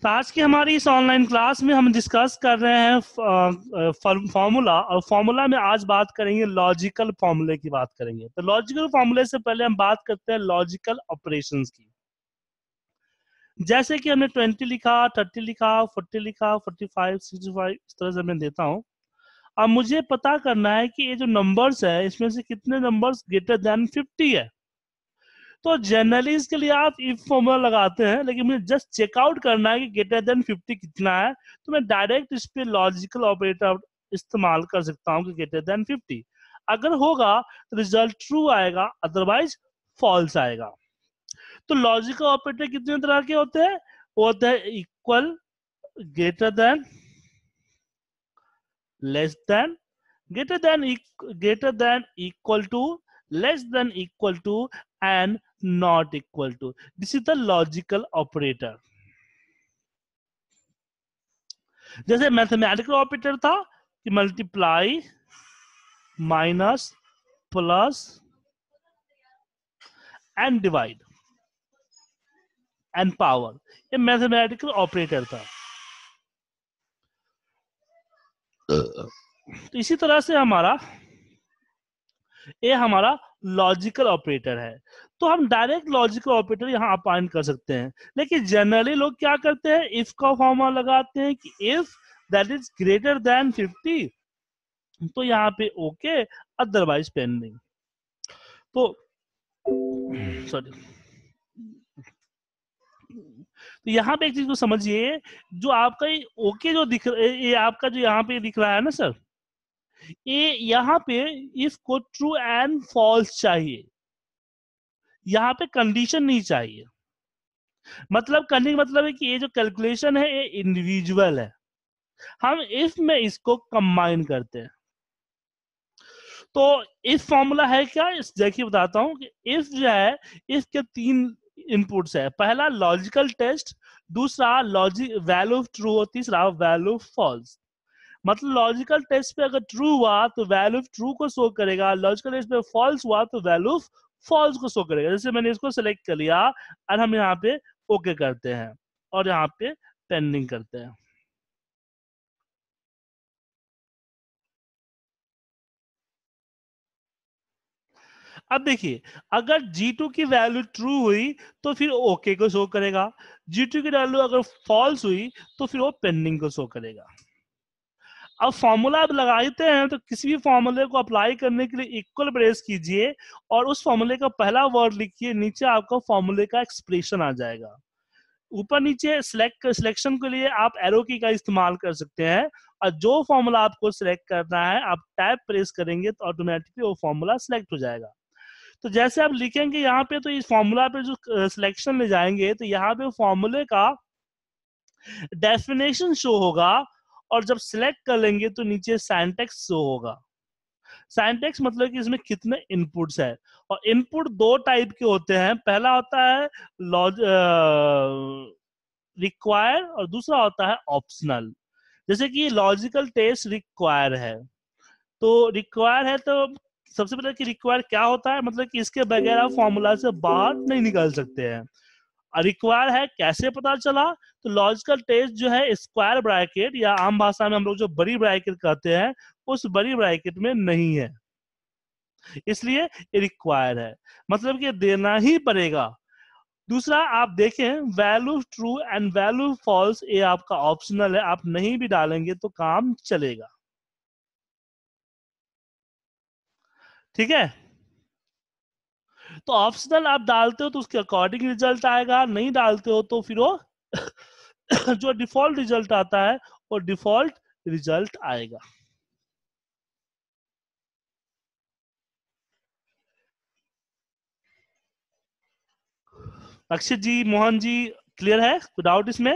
तो आज की हमारी इस ऑनलाइन क्लास में हम डिस्कस कर रहे हैं फॉर्मूला, और फॉर्मूला में आज बात करेंगे लॉजिकल फॉर्मूले की बात करेंगे। तो लॉजिकल फॉर्मूले से पहले हम बात करते हैं लॉजिकल ऑपरेशंस की। जैसे कि हमने 20 लिखा, 30 लिखा, 40 लिखा, 45, 65 इस तरह से मैं देता हूं। अब मुझे पता करना है कि ये जो नंबर्स है इसमें से कितने नंबर्स ग्रेटर देन 50 है। तो जनरली इसके लिए आप इफ फॉर्मूला लगाते हैं, लेकिन मुझे जस्ट चेकआउट करना है कि ग्रेटर देन 50 कितना है, तो मैं डायरेक्ट इस पे लॉजिकल ऑपरेटर इस्तेमाल कर सकता हूं कि ग्रेटर देन 50। अगर होगा तो रिजल्ट ट्रू आएगा, अदरवाइज फॉल्स आएगा। तो लॉजिकल ऑपरेटर कितने तरह के होते हैं? वो होते हैं equal, greater than, less than, greater than equal to, less than equal to, and not equal to. This is the logical operator. जैसे मैथमेटिकल ऑपरेटर था कि multiply, minus, plus and divide and power, ये mathematical operator था। तो इसी तरह से ये हमारा लॉजिकल ऑपरेटर है। तो हम डायरेक्ट लॉजिकल ऑपरेटर यहाँ अपॉइंट कर सकते हैं, लेकिन जनरली लोग क्या करते हैं, इफ का फॉर्मूला लगाते हैं कि if that is greater than 50, तो यहाँ पे ओके, अदरवाइज पेंडिंग। तो सॉरी, तो यहाँ पे एक चीज को समझिए, जो आपका ये ओके जो दिख ये आपका जो यहाँ पे दिख रहा है ना सर, ये यहाँ पे इफ को ट्रू एंड फॉल्स चाहिए, यहाँ पे कंडीशन नहीं चाहिए। मतलब करने का मतलब है कि ये जो कैलकुलेशन है ये इंडिविजुअल है, हम इफ में इसको कंबाइन करते हैं। तो इफ फॉर्मूला है क्या, इस देखिए बताता हूं कि इफ जो है, इफ के 3 इनपुट्स है। पहला लॉजिकल टेस्ट, दूसरा लॉजिक वैल्यू ऑफ ट्रू और तीसरा वैल्यू ऑफ फॉल्स। मतलब लॉजिकल टेस्ट पे अगर ट्रू हुआ तो वैल्यू ऑफ ट्रू को शो करेगा, लॉजिकल टेस्ट पे फॉल्स हुआ तो वैल्यू ऑफ फॉल्स को शो करेगा। जैसे मैंने इसको सेलेक्ट कर लिया और हम यहाँ पे ओके करते हैं और यहाँ पे पेंडिंग करते हैं। अब देखिए, अगर G2 की वैल्यू ट्रू हुई तो फिर ओके को शो करेगा, G2 की वैल्यू अगर फॉल्स हुई तो फिर वो पेंडिंग को शो करेगा। अब फॉर्मूला आप लगाते हैं तो किसी भी फॉर्मूले को अप्लाई करने के लिए इक्वल प्रेस कीजिए और उस फॉर्मूले का पहला वर्ड लिखिए, नीचे आपको फॉर्मूले का एक्सप्रेशन आ जाएगा। ऊपर नीचे सिलेक्शन के लिए आप एरो की का इस्तेमाल कर सकते हैं, और जो फॉर्मूला आपको सिलेक्ट करना है आप टैब प्रेस करेंगे तो ऑटोमेटिकली वो फॉर्मूला सिलेक्ट हो जाएगा। तो जैसे आप लिखेंगे यहाँ पे, तो इस फॉर्मूला पे जो सिलेक्शन ले जाएंगे तो यहाँ पे फॉर्मूले का डेफिनेशन शो होगा, और जब सिलेक्ट कर लेंगे तो नीचे सिंटैक्स शो होगा। सिंटैक्स मतलब कि इसमें कितने इनपुट्स है, और इनपुट 2 टाइप के होते हैं। पहला होता है रिक्वायर और दूसरा होता है ऑप्शनल। जैसे कि लॉजिकल टेस्ट रिक्वायर है, तो रिक्वायर है तो सबसे पहले कि रिक्वायर क्या होता है, मतलब कि इसके बगैर आप फॉर्मूला से बाहर नहीं निकल सकते हैं। रिक्वायर है कैसे पता चला, तो लॉजिकल टेस्ट जो है स्क्वायर ब्रैकेट या आम भाषा में हम लोग जो बड़ी ब्रैकेट कहते हैं उस बड़ी ब्रैकेट में नहीं है, इसलिए ये रिक्वायर है, मतलब कि देना ही पड़ेगा। दूसरा आप देखें value true and value false, ये आपका ऑप्शनल है, आप नहीं भी डालेंगे तो काम चलेगा। ठीक है, तो ऑप्शनल आप डालते हो तो उसके अकॉर्डिंग रिजल्ट आएगा, नहीं डालते हो तो फिर वो जो डिफॉल्ट रिजल्ट आता है वो डिफॉल्ट रिजल्ट आएगा। अक्षय जी, मोहन जी, क्लियर है? कोई डाउट इसमें?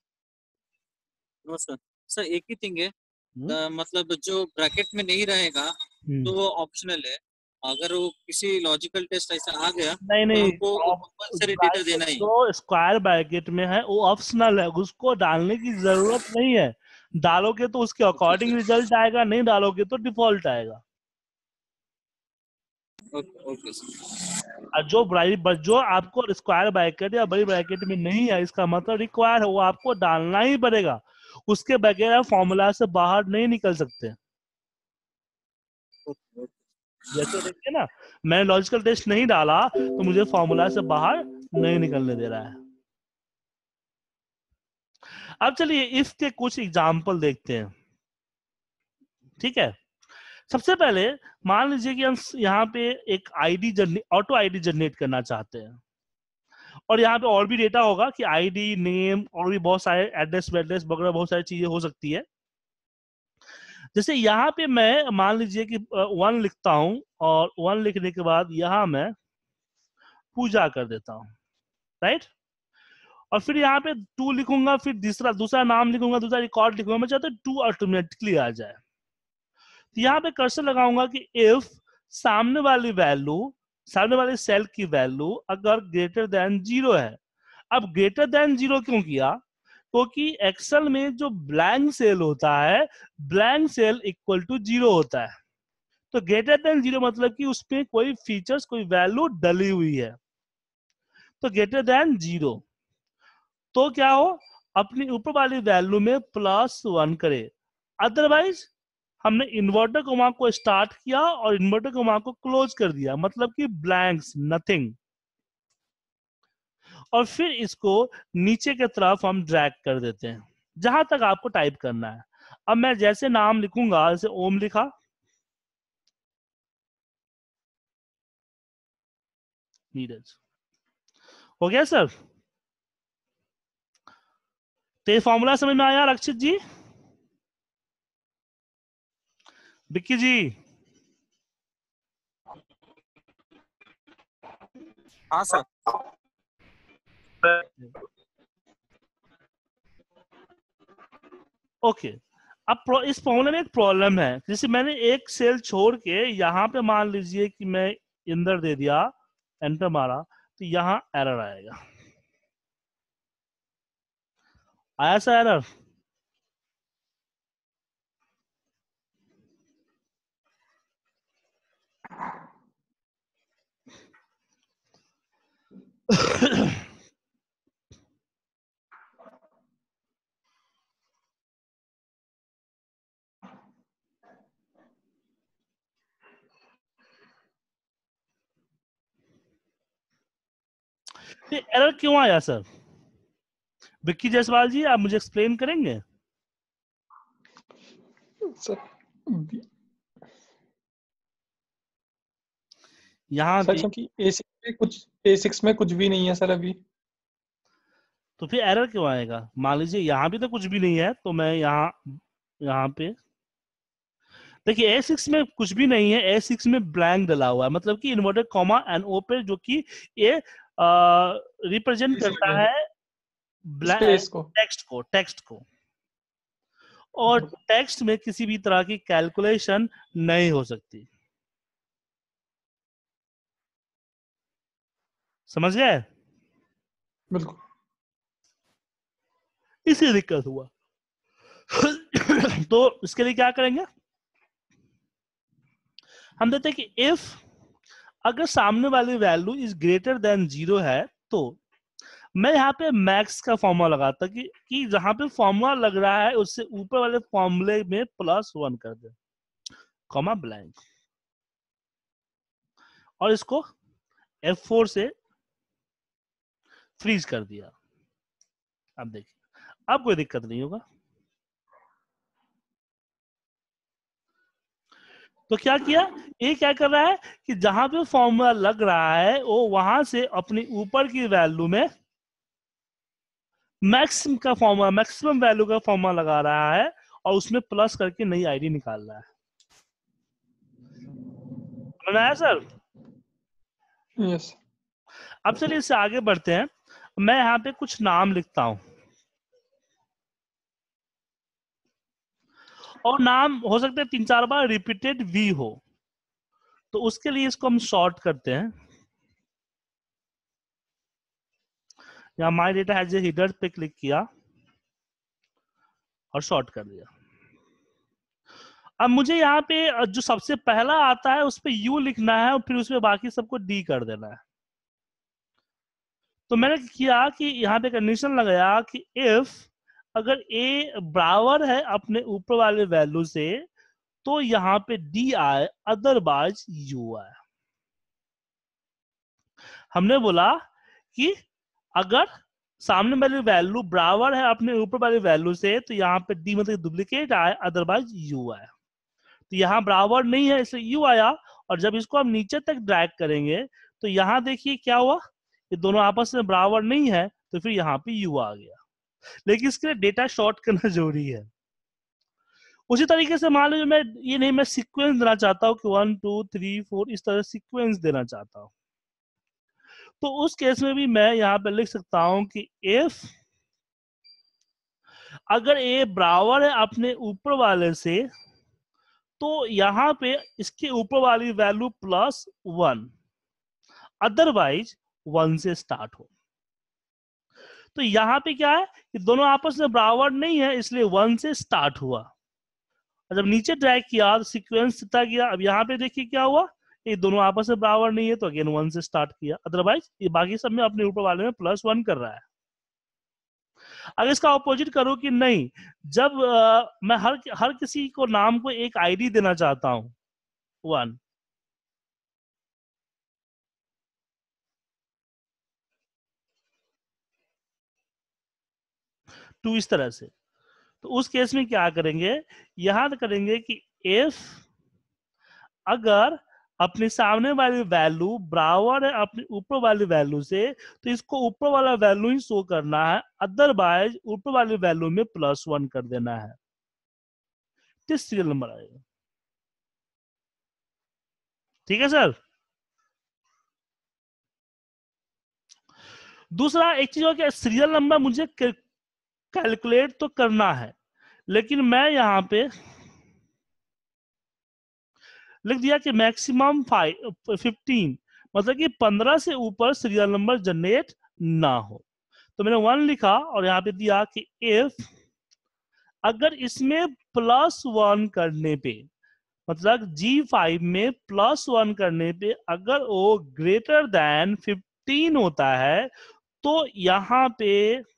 No sir. सर एक ही थिंग है, मतलब जो ब्रैकेट में नहीं रहेगा तो वो ऑप्शनल है। अगर वो किसी लॉजिकल टेस्ट ऐसा आ गया नहीं तो नहीं, हमको कंपलसरी डेटा देना ही। जो स्क्वायर ब्रैकेट में है वो ऑप्शनल है, उसको डालने की जरूरत नहीं है। डालोगे तो उसके अकॉर्डिंग रिजल्ट आएगा, नहीं डालोगे तो डिफॉल्ट आएगा। Okay sir. और जो आपको स्क्वायर ब्रैकेट या बड़ी ब्रैकेट में नहीं है, इसका मतलब रिक्वायर है, वो आपको डालना ही पड़ेगा, उसके बगैर आप फॉर्मूला से बाहर नहीं निकल सकते। जैसे देखिए ना, मैंने लॉजिकल टेस्ट नहीं डाला तो मुझे फॉर्मूला से बाहर नहीं निकलने दे रहा है। अब चलिए इसके कुछ एग्जाम्पल देखते हैं, ठीक है। सबसे पहले मान लीजिए कि हम यहाँ पे एक ऑटो आईडी जनरेट करना चाहते हैं, और यहाँ पे और भी डेटा होगा कि आईडी, नेम और भी बहुत सारे एड्रेस वगैरह बहुत सारी चीजें हो सकती है। जैसे यहाँ पे मैं मान लीजिए कि 1 लिखता हूं, और 1 लिखने के बाद यहाँ मैं पूजा कर देता हूँ, राइट। और फिर यहाँ पे 2 लिखूंगा, फिर दूसरा नाम लिखूंगा, दूसरा रिकॉर्ड लिखूंगा। मैं चाहता हूँ 2 ऑटोमेटिकली आ जाए। तो यहाँ पे कर्सर लगाऊंगा कि इफ सामने वाली सेल की वैल्यू अगर ग्रेटर देन 0 है। अब ग्रेटर देन 0 क्यों किया? क्योंकि एक्सेल में जो ब्लैंक सेल होता है, ब्लैंक सेल इक्वल टू 0 होता है। तो ग्रेटर देन 0 मतलब कि उसमें कोई फीचर्स, कोई वैल्यू डली हुई है। तो ग्रेटर देन 0 तो क्या हो, अपनी ऊपर वाली वैल्यू में +1 करे। अदरवाइज हमने इन्वर्टर कोमा को स्टार्ट किया और इन्वर्टर कोमा को क्लोज कर दिया, मतलब कि ब्लैंक्स, नथिंग। और फिर इसको नीचे की तरफ हम ड्रैग कर देते हैं जहां तक आपको टाइप करना है। अब मैं जैसे नाम लिखूंगा, जैसे ओम लिखा, नीरज, हो गया सर। तो ये फॉर्मूला समझ में आया रक्षित जी, विक्की जी? हाँ सर। ओके। अब इस फॉर्मूले में एक प्रॉब्लम है। जैसे मैंने एक सेल छोड़ के यहाँ पे मान लीजिए कि मैं इंदर दे दिया, एंटर मारा, तो यहाँ एरर आएगा। आया सा एरर? एरर क्यों आया सर? विक्की जायसवाल जी, आप मुझे एक्सप्लेन करेंगे? सर यहाँ सर भी क्योंकि A6 में कुछ भी नहीं है सर अभी। तो फिर एरर क्यों आएगा? मान लीजिए यहाँ भी तो कुछ भी नहीं है, तो मैं यहाँ पे देखिए A6 में कुछ भी नहीं है, A6 में ब्लैंक डला हुआ है, मतलब कि इन्वर्टेड कॉमा एंड ओ पे, जो कि ये रिप्रेजेंट करता है स्पेस को, टेक्स्ट को। और टेक्स्ट में किसी भी तरह की कैलकुलेशन नहीं हो सकती। समझ गए? बिल्कुल। इसी दिक्कत हुआ। तो इसके लिए क्या करेंगे? हम देते हैं कि इफ अगर सामने वाली वैल्यू इज ग्रेटर देन 0 है, तो मैं यहाँ पे मैक्स का फॉर्मूला लगाता कि जहां पे फॉर्मूला लग रहा है उससे ऊपर वाले फॉर्मूले में +1 कर दे, कॉमा ब्लैंक, और इसको F4 से फ्रीज कर दिया। अब देखिए, अब कोई दिक्कत नहीं होगा। तो क्या किया, ये क्या कर रहा है कि जहां पे फॉर्मूला लग रहा है वो वहां से अपनी ऊपर की वैल्यू में मैक्सिमम वैल्यू का फॉर्मूला लगा रहा है, और उसमें प्लस करके नई आईडी निकाल रहा है। समझ में आया सर? यस। अब चलिए इससे आगे बढ़ते हैं। मैं यहाँ पे कुछ नाम लिखता हूं, और नाम हो सकते हैं 3-4 बार रिपीटेड वी हो, तो उसके लिए इसको हम शॉर्ट करते हैं। या my data has a header पे क्लिक किया और शॉर्ट कर दिया। अब मुझे यहाँ पे जो सबसे पहला आता है उस पे यू लिखना है, और फिर उसमें बाकी सबको डी कर देना है। तो मैंने किया कि यहाँ पे कंडीशन लगाया कि इफ अगर ए बराबर है अपने ऊपर वाले वैल्यू से तो यहाँ पे डी आए, अदरवाइज यू आए। हमने बोला कि अगर सामने वाली वैल्यू बराबर है अपने ऊपर वाली वैल्यू से तो यहाँ पे डी मतलब डुप्लीकेट आए, अदरवाइज यू आए। तो यहाँ बराबर नहीं है इसलिए यू आया, और जब इसको हम नीचे तक ड्रैग करेंगे तो यहाँ देखिए क्या हुआ, ये दोनों आपस में बराबर नहीं है तो फिर यहाँ पे यू आ गया। लेकिन इसके लिए डेटा शॉर्ट करना जरूरी है। उसी तरीके से मान लीजिए मैं ये नहीं, मैं सीक्वेंस देना चाहता हूँ कि 1 2 3 4 इस तरह सीक्वेंस देना चाहता हूँ, तो उस केस में भी मैं यहाँ पे लिख सकता हूँ कि इफ अगर ए बराबर है अपने ऊपर वाले से तो यहाँ पे इसके ऊपर वाली वैल्यू +1, अदरवाइज 1 से स्टार्ट हो। तो यहाँ पे क्या है कि दोनों आपस में बराबर नहीं है इसलिए 1 से स्टार्ट हुआ, और जब नीचे ड्रैग किया तो सीक्वेंस सीधा गया। अब यहाँ पे देखिए क्या हुआ, ये दोनों आपस में बराबर नहीं है तो अगेन 1 से स्टार्ट किया, अदरवाइज ये बाकी सब में अपने ऊपर वाले में +1 कर रहा है। अगर इसका ऑपोजिट करो कि नहीं, जब मैं हर किसी को नाम को एक आईडी देना चाहता हूं 1, टू इस तरह से, तो उस केस में क्या करेंगे, यहां करेंगे कि इफ अगर अपने सामने वाली वैल्यू बराबर है अपने ऊपर वाली वैल्यू से तो इसको ऊपर वाला वैल्यू ही शो करना है, अदरवाइज ऊपर वाली वैल्यू में +1 कर देना है, तो सीरियल नंबर आएगा। ठीक है सर। दूसरा एक चीज हो कि सीरियल नंबर मुझे कैलकुलेट तो करना है, लेकिन मैं यहां पे लिख दिया कि मैक्सिमम 15, मतलब कि 15 से ऊपर सीरियल नंबर जनरेट ना हो। तो मैंने 1 लिखा और यहाँ पे दिया कि इफ अगर इसमें +1 करने पे, मतलब G5 में +1 करने पे अगर वो ग्रेटर देन 15 होता है तो यहाँ पे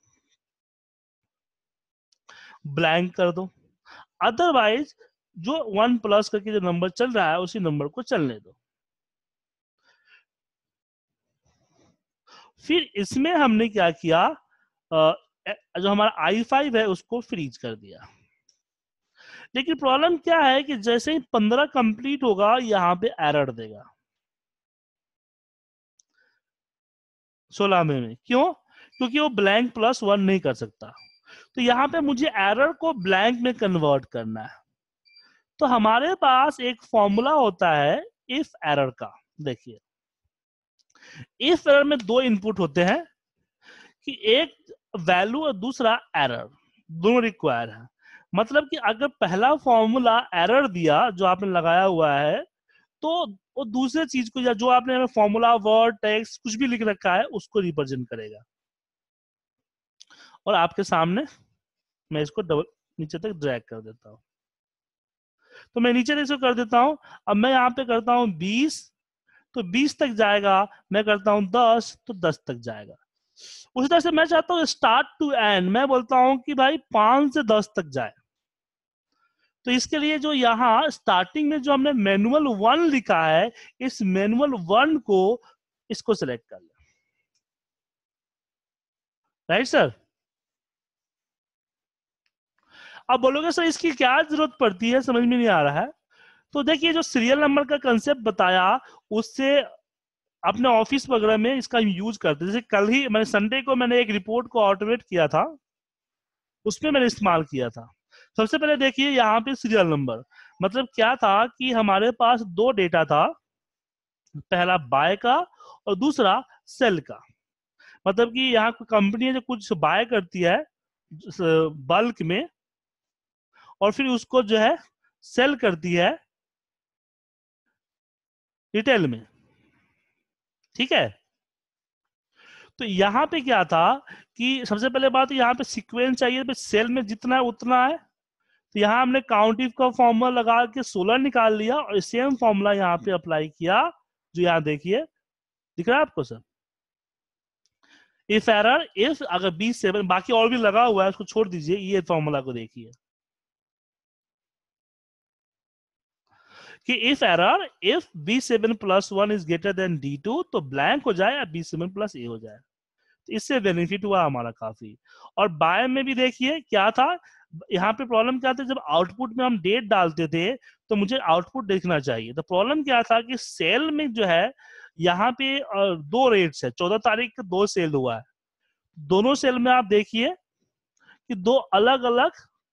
ब्लैंक कर दो, अदरवाइज जो 1+ करके जो नंबर चल रहा है उसी नंबर को चलने दो। फिर इसमें हमने क्या किया, जो हमारा I5 है उसको फ्रीज कर दिया। लेकिन प्रॉब्लम क्या है कि जैसे ही 15 कंप्लीट होगा यहाँ पे एरर देगा 16 में। क्यों? क्योंकि वो ब्लैंक +1 नहीं कर सकता, तो यहाँ पे मुझे एरर को ब्लैंक में कन्वर्ट करना है। तो हमारे पास एक फॉर्मूला होता है इफ एरर का। देखिए इफ एरर में 2 इनपुट होते हैं कि एक वैल्यू और दूसरा एरर, दोनों रिक्वायर है। मतलब कि अगर पहला फॉर्मूला एरर दिया जो आपने लगाया हुआ है तो वो दूसरे चीज को या जो आपने फॉर्मूला वर्ड टेक्स्ट कुछ भी लिख रखा है उसको रिप्रेजेंट करेगा। और आपके सामने मैं इसको डबल नीचे तक ड्रैग कर देता हूं, तो मैं नीचे इसको कर देता हूं। अब मैं यहाँ पे करता हूं 20 तो 20 तक जाएगा, मैं करता हूं 10 तो 10 तक जाएगा। उसी तरह से मैं चाहता हूं स्टार्ट टू एंड, मैं बोलता हूं कि भाई 5 से 10 तक जाए। तो इसके लिए जो यहाँ स्टार्टिंग में जो हमने मैनुअल 1 लिखा है, इस मैनुअल 1 को इसको सिलेक्ट कर ले। Right sir. अब बोलोगे सर इसकी क्या जरूरत पड़ती है, समझ में नहीं आ रहा है। तो देखिए जो सीरियल नंबर का कंसेप्ट बताया उससे अपने ऑफिस वगैरह में इसका यूज करते, जैसे कल ही मैंने संडे को मैंने एक रिपोर्ट को ऑटोमेट किया था, उसमें मैंने इस्तेमाल किया था। सबसे पहले देखिए यहाँ पे सीरियल नंबर मतलब क्या था कि हमारे पास 2 डेटा था, पहला बाय का और दूसरा सेल का। मतलब कि यहाँ कंपनी जो कुछ बाय करती है बल्क में और फिर उसको जो है सेल करती है रिटेल में। ठीक है। तो यहाँ पे क्या था कि सबसे पहले बात यहाँ पे सीक्वेंस चाहिए, तो सेल में जितना है उतना है। तो यहाँ हमने काउंट इफ का फॉर्मूला लगा के 16 निकाल लिया और सेम फॉर्मूला यहाँ पे अप्लाई किया, जो यहाँ देखिए दिख रहा है आपको सर। इफ एरर इफ अगर B7, बाकी और भी लगा हुआ है उसको छोड़ दीजिए, ये फॉर्मूला को देखिए कि if error if B7 + 1 is greater than D2 तो ब्लैंक हो जाए या B7 + A हो जाए। तो इससे बेनिफिट हुआ हमारा काफी। और बाय में भी देखिए क्या था, यहाँ पे प्रॉब्लम क्या था, जब आउटपुट में हम डेट डालते थे तो मुझे आउटपुट देखना चाहिए। तो प्रॉब्लम क्या था कि सेल में जो है यहाँ पे दो रेट्स है, 14 तारीख को 2 सेल हुआ है, दोनों सेल में आप देखिए कि 2 अलग अलग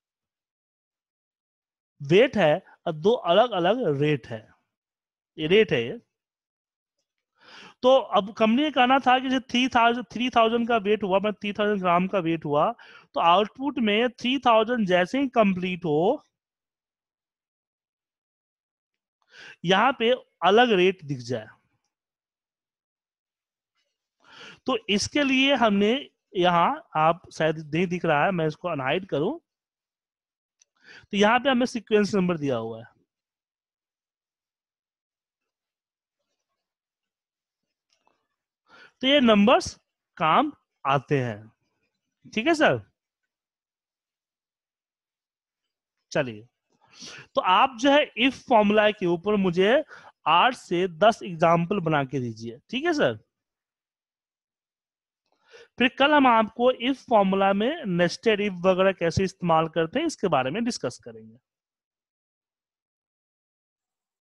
वेट है और 2 अलग अलग रेट है, ये रेट है ये। तो अब कंपनी ने कहना था कि 3000 का वेट हुआ, मतलब 3000 ग्राम का वेट हुआ, तो आउटपुट में 3000 जैसे ही कंप्लीट हो यहां पे अलग रेट दिख जाए। तो इसके लिए हमने यहां, आप शायद नहीं दिख रहा है, मैं इसको अनहाइड करूं, तो यहां पे हमें सीक्वेंस नंबर दिया हुआ है। तो ये नंबर्स काम आते हैं, ठीक है सर। चलिए, तो आप जो है इफ फॉर्मूला के ऊपर मुझे 8 से 10 एग्जाम्पल बना के दीजिए, ठीक है सर। फिर कल हम आपको इफ फॉर्मूला में नेस्टेड इफ वगैरह कैसे इस्तेमाल करते हैं इसके बारे में डिस्कस करेंगे।